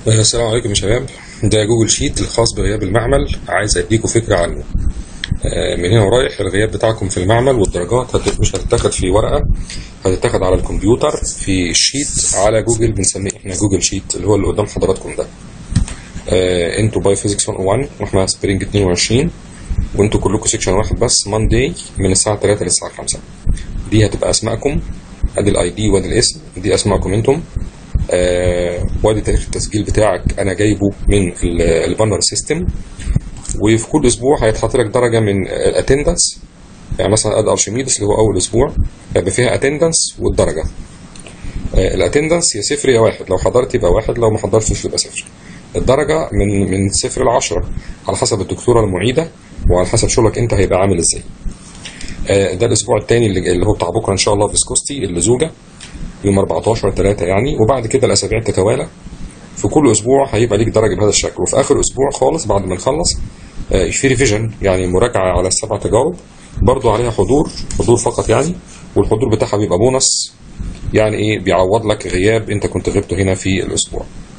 السلام عليكم يا شباب. ده جوجل شيت الخاص بغياب المعمل. عايز اديكم فكره عنه. من هنا ورايح الغياب بتاعكم في المعمل والدرجات مش هتتاخد في ورقه، هتتاخد على الكمبيوتر في شيت على جوجل. بنسميه احنا جوجل شيت اللي هو اللي قدام حضراتكم ده. انتوا باي فيزيكس 101 واحنا سبرينج 22، وانتوا كلكم سيكشن واحد بس ماندي من الساعه 3 للساعه 5. دي هتبقى اسمائكم، ادي الاي دي وادي الاسم، دي اسمائكم انتم. وادي تاريخ التسجيل بتاعك انا جايبه من البانر سيستم. وفي كل اسبوع هيتحط لك درجه من الاتندنس، يعني مثلا ادي ارشميدس اللي هو اول اسبوع هيبقى فيها اتندنس والدرجه. الاتندنس يا 0 يا 1، لو حضرت يبقى 1، لو ما حضرتش يبقى 0. الدرجه من 0 ل 10 على حسب الدكتوره المعيده وعلى حسب شغلك انت هيبقى عامل ازاي. ده الاسبوع الثاني اللي هو بتاع بكره ان شاء الله، فيسكوستي اللي زوجه يوم 14/3 يعني. وبعد كده الاسابيع تتوالى، في كل اسبوع هيبقى ليك درجه بهذا الشكل. وفي اخر اسبوع خالص بعد ما نخلص في ريفيجن، يعني مراجعه على ال7 تجارب، برضو عليها حضور فقط يعني. والحضور بتاعها بيبقى بونص، يعني ايه، بيعوض لك غياب انت كنت غبته هنا في الاسبوع.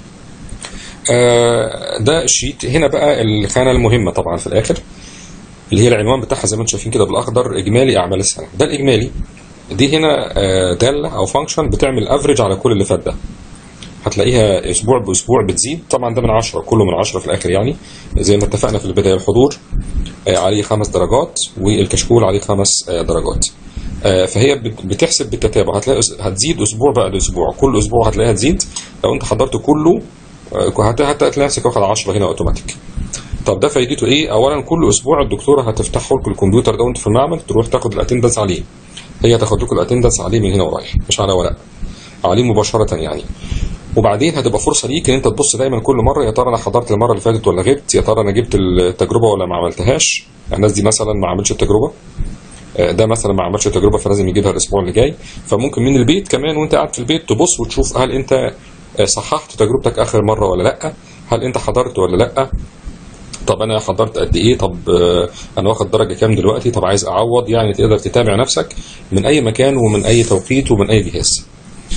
ده الشيت. هنا بقى الخانه المهمه طبعا في الاخر، اللي هي العنوان بتاعها زي ما انتم شايفين كده بالاخضر، اجمالي اعمال السنه. ده الاجمالي. دي هنا داله او فانكشن بتعمل افريج على كل اللي فات ده. هتلاقيها اسبوع باسبوع بتزيد، طبعا ده من 10، كله من 10 في الاخر يعني. زي ما اتفقنا في البدايه، الحضور عليه 5 درجات والكشكول عليه 5 درجات. فهي بتحسب بالتتابع، هتلاقي هتزيد اسبوع بعد اسبوع، كل اسبوع هتلاقيها تزيد. لو انت حضرت كله هتلاقي نفسك واخد 10 هنا اوتوماتيك. طب ده فايدته ايه؟ اولا كل اسبوع الدكتوره هتفتحوا لكم الكمبيوتر ده وانتوا في المعمل، تروح تاخد الاتندنس عليه. هي تاخد لكم الاتندنس عليه من هنا ورايح، مش على ورق، عليه مباشره يعني. وبعدين هتبقى فرصه ليك ان انت تبص دايما كل مره، يا ترى انا حضرت المره اللي فاتت ولا غبت، يا ترى انا جبت التجربه ولا ما عملتهاش. الناس دي مثلا ما عملتش التجربه، ده مثلا ما عملش التجربه فلازم يجيبها الاسبوع اللي جاي. فممكن من البيت كمان وانت قاعد في البيت تبص وتشوف هل انت صححت تجربتك اخر مره ولا لا، هل انت حضرت ولا لا. طب انا حضرت قد ايه، طب انا واخد درجه كام دلوقتي، طب عايز اعوض. يعني تقدر تتابع نفسك من اي مكان ومن اي توقيت ومن اي جهاز.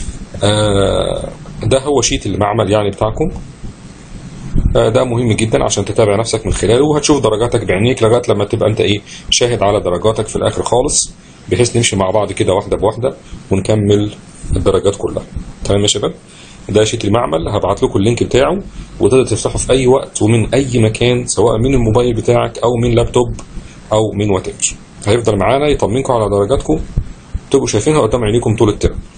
ده هو شيت المعمل يعني بتاعكم. ده مهم جدا عشان تتابع نفسك من خلاله، وهتشوف درجاتك بعينيك لغايه لما تبقى انت ايه، شاهد على درجاتك في الاخر خالص، بحيث نمشي مع بعض كده واحده بواحده ونكمل الدرجات كلها. تمام يا شباب؟ ده شيت المعمل، هبعت لكم اللينك بتاعه وتقدر تفتحه في اي وقت ومن اي مكان، سواء من الموبايل بتاعك او من لابتوب او من وات ايفر. هيفضل معانا يطمنكم على درجاتكم، تبقوا شايفينها قدام عينيكم طول الترم.